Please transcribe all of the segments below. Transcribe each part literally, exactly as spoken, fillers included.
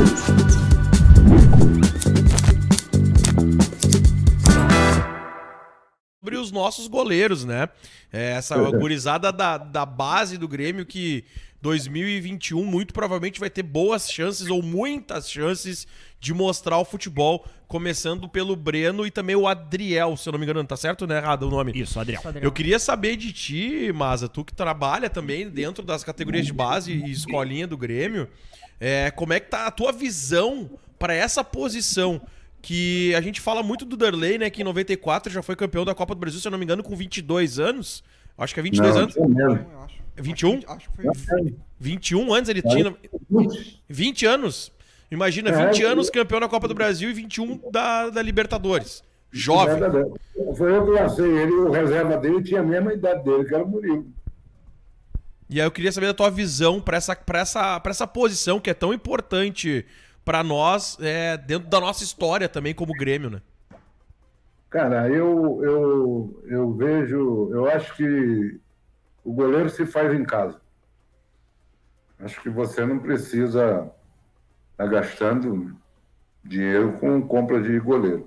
Sobre os nossos goleiros, né? É, essa gurizada da, da base do Grêmio que dois mil e vinte e um muito provavelmente vai ter boas chances ou muitas chances de mostrar o futebol, começando pelo Breno e também o Adriel, se eu não me engano, tá certo, né? Errado o nome. Isso, Adriel. Eu queria saber de ti, Maza, tu que trabalha também dentro das categorias de base e escolinha do Grêmio, é, como é que tá a tua visão para essa posição? Que a gente fala muito do Derlei, né? Que em noventa e quatro já foi campeão da Copa do Brasil, se eu não me engano, com vinte e dois anos. Acho que é vinte e dois Não, anos. tinha mesmo. vinte e um? Acho que foi. vinte e um anos ele tinha. vinte anos. Imagina, É, vinte anos campeão da Copa do Brasil e vinte e um da, da Libertadores. Jovem. Foi eu que lancei ele, o reserva dele tinha a mesma idade dele, que era o Murilo. E aí eu queria saber da tua visão para essa, pra essa, pra essa posição que é tão importante para nós, é, dentro da nossa história também como Grêmio, né? Cara, eu, eu, eu vejo, eu acho que o goleiro se faz em casa. Acho que você não precisa estar gastando dinheiro com compra de goleiro,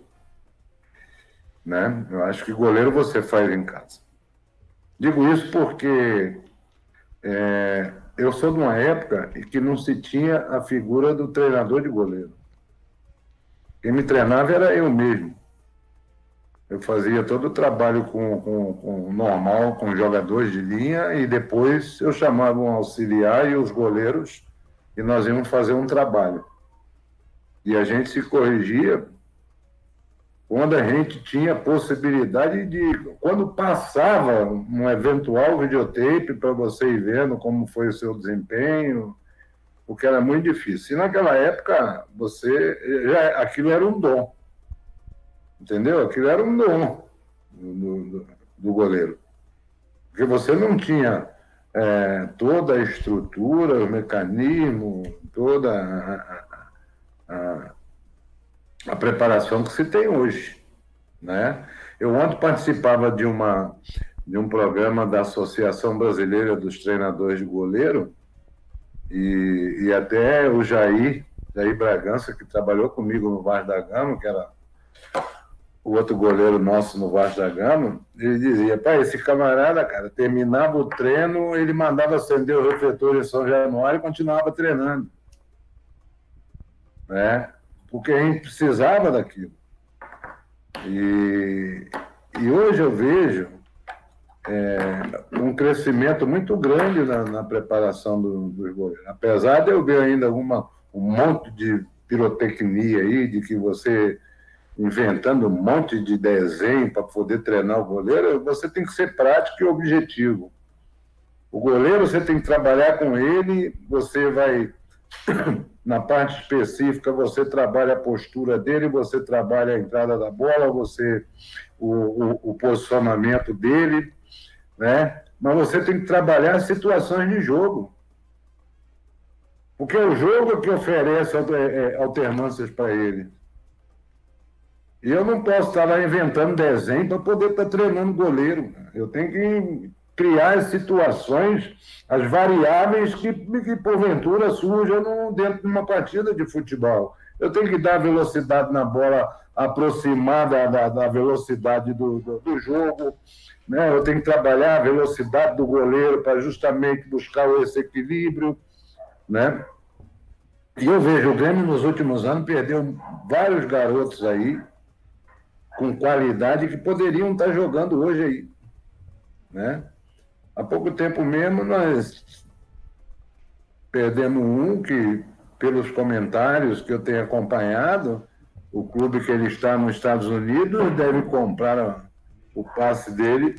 né? Eu acho que goleiro você faz em casa. Digo isso porque é, eu sou de uma época em que não se tinha a figura do treinador de goleiro. Quem me treinava era eu mesmo. Eu fazia todo o trabalho com, com, com normal, com jogadores de linha, e depois eu chamava um auxiliar e os goleiros, e nós íamos fazer um trabalho. E a gente se corrigia quando a gente tinha possibilidade de... Quando passava um eventual videotape para você ir vendo como foi o seu desempenho, porque era muito difícil. E naquela época, você já, aquilo era um dom. Entendeu? Aquilo era um dom do, do, do goleiro. Porque você não tinha é, toda a estrutura, o mecanismo, toda a, a, a preparação que se tem hoje, né? Eu ontem participava de, uma, de um programa da Associação Brasileira dos Treinadores de Goleiro e, e até o Jair, Jair Bragança, que trabalhou comigo no Vasco da Gama, que era o outro goleiro nosso no Vasco da Gama, ele dizia, pai, esse camarada, cara, terminava o treino, ele mandava acender o refletor em São Januário e continuava treinando, né? Porque a gente precisava daquilo. E, e hoje eu vejo é, um crescimento muito grande na, na preparação do, dos goleiros. Apesar de eu ver ainda alguma, um monte de pirotecnia aí, de que você inventando um monte de desenho para poder treinar o goleiro, você tem que ser prático e objetivo. O goleiro, você tem que trabalhar com ele, você vai... Na parte específica, você trabalha a postura dele, você trabalha a entrada da bola, você o, o, o posicionamento dele, né? Mas você tem que trabalhar as situações de jogo. Porque é o jogo que oferece alternâncias para ele. E eu não posso estar lá inventando desenho para poder estar treinando goleiro. Eu tenho que criar as situações, as variáveis que, que porventura surjam no, dentro de uma partida de futebol. Eu tenho que dar velocidade na bola aproximada da, da velocidade do, do, do jogo, né? Eu tenho que trabalhar a velocidade do goleiro para justamente buscar esse equilíbrio, né? E eu vejo o Grêmio nos últimos anos perdeu vários garotos aí com qualidade que poderiam estar jogando hoje aí, né? Há pouco tempo mesmo nós perdemos um que, pelos comentários que eu tenho acompanhado, o clube que ele está nos Estados Unidos deve comprar o passe dele,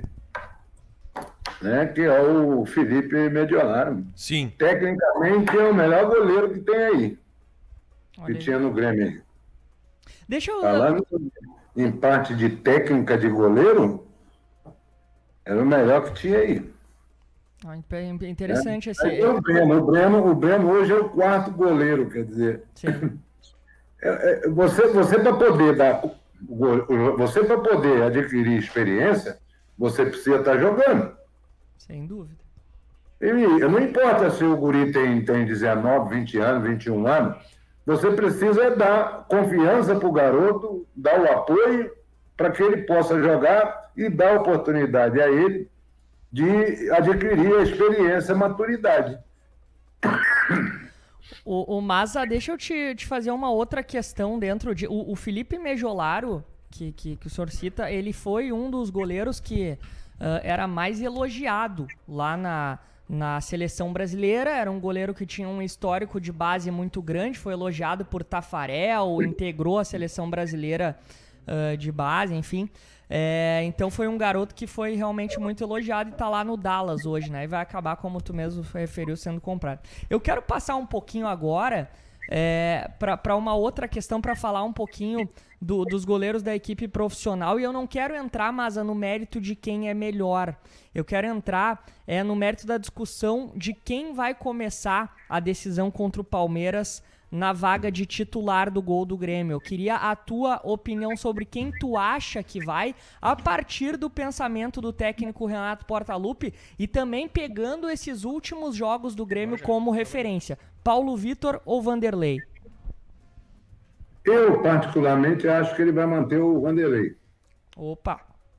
né, que é o Felipe Mediolanum. Sim. Tecnicamente é o melhor goleiro que tem aí, Olha que aí. tinha no Grêmio. Deixa eu... Falando em parte de técnica de goleiro, era o melhor que tinha aí. Ah, interessante esse... Aí o Breno, o Breno, o Breno hoje é o quarto goleiro, quer dizer. Sim. É, é, você, você para poder dar, você para poder adquirir experiência, você precisa estar jogando. Sem dúvida. E não importa se o guri tem, tem dezenove, vinte anos, vinte e um anos, Você precisa dar confiança para o garoto, dar o apoio para que ele possa jogar e dar oportunidade a ele de adquirir a experiência, a maturidade. O, o Maza, deixa eu te, te fazer uma outra questão dentro de... O, o Felipe Mejolaro, que, que, que o senhor cita, ele foi um dos goleiros que uh, era mais elogiado lá na, na seleção brasileira. Era um goleiro que tinha um histórico de base muito grande, foi elogiado por Tafarel, integrou a seleção brasileira uh, de base, enfim... É, então foi um garoto que foi realmente muito elogiado e tá lá no Dallas hoje, né? E vai acabar, como tu mesmo referiu, sendo comprado. Eu quero passar um pouquinho agora é, para uma outra questão, para falar um pouquinho do, dos goleiros da equipe profissional. E eu não quero entrar, mas no mérito de quem é melhor. Eu quero entrar é, no mérito da discussão de quem vai começar a decisão contra o Palmeiras na vaga de titular do gol do Grêmio. Eu queria a tua opinião sobre quem tu acha que vai, a partir do pensamento do técnico Renato Portaluppi e também pegando esses últimos jogos do Grêmio como referência. Paulo Vitor ou Vanderlei? Eu, particularmente, acho que ele vai manter o Vanderlei. Opa!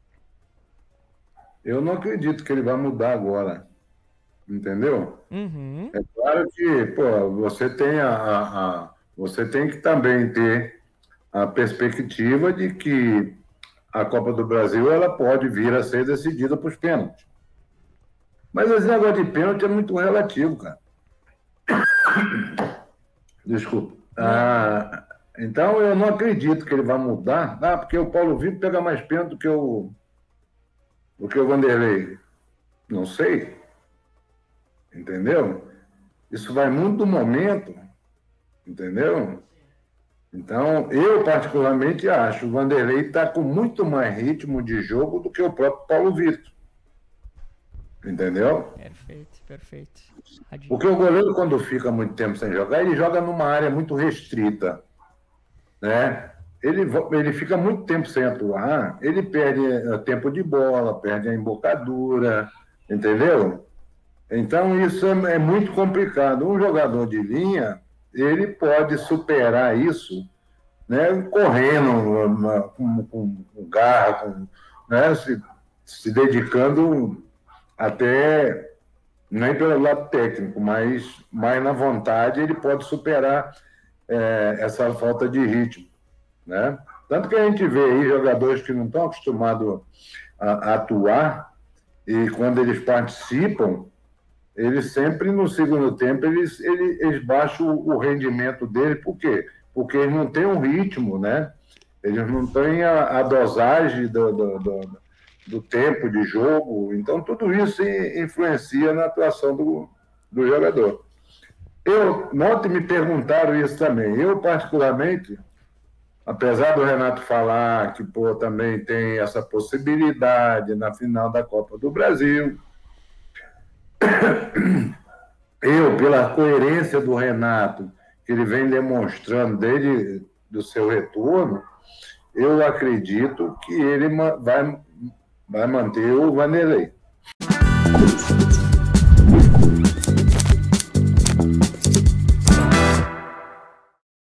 Eu não acredito que ele vai mudar agora. Entendeu? Uhum. É claro que, pô, você tem a, a, a, você tem que também ter a perspectiva de que a Copa do Brasil ela pode vir a ser decidida por pênaltis. Mas esse negócio de pênalti é muito relativo, cara. Desculpa. Ah, então eu não acredito que ele vai mudar, ah, porque o Paulo Vitor pega mais pênalti do que o, do que o Vanderlei. Não sei. Entendeu? Isso vai muito do momento, entendeu? Então, eu particularmente acho que o Vanderlei está com muito mais ritmo de jogo do que o próprio Paulo Vitor. Entendeu? Perfeito, perfeito. Adiante. Porque o goleiro, quando fica muito tempo sem jogar, ele joga numa área muito restrita, né? Ele, ele fica muito tempo sem atuar, ele perde tempo de bola, perde a embocadura, entendeu? Então, isso é, é muito complicado. Um jogador de linha, ele pode superar isso, né, correndo, uma, com, com, com garra, com, né, se, se dedicando até, nem pelo lado técnico, mas mais na vontade, ele pode superar é, essa falta de ritmo. Né? Tanto que a gente vê aí jogadores que não estão acostumados a, a atuar, e quando eles participam, eles sempre, no segundo tempo, eles, eles, eles baixam o rendimento dele. Por quê? Porque eles não têm um ritmo, né? Eles não têm a, a dosagem do, do, do, do tempo de jogo. Então, tudo isso influencia na atuação do, do jogador. Eu, ontem me perguntaram isso também. Eu, particularmente, apesar do Renato falar que pô, também tem essa possibilidade na final da Copa do Brasil... Eu, pela coerência do Renato, que ele vem demonstrando desde do seu retorno, eu acredito que ele vai, vai manter o Vanderlei.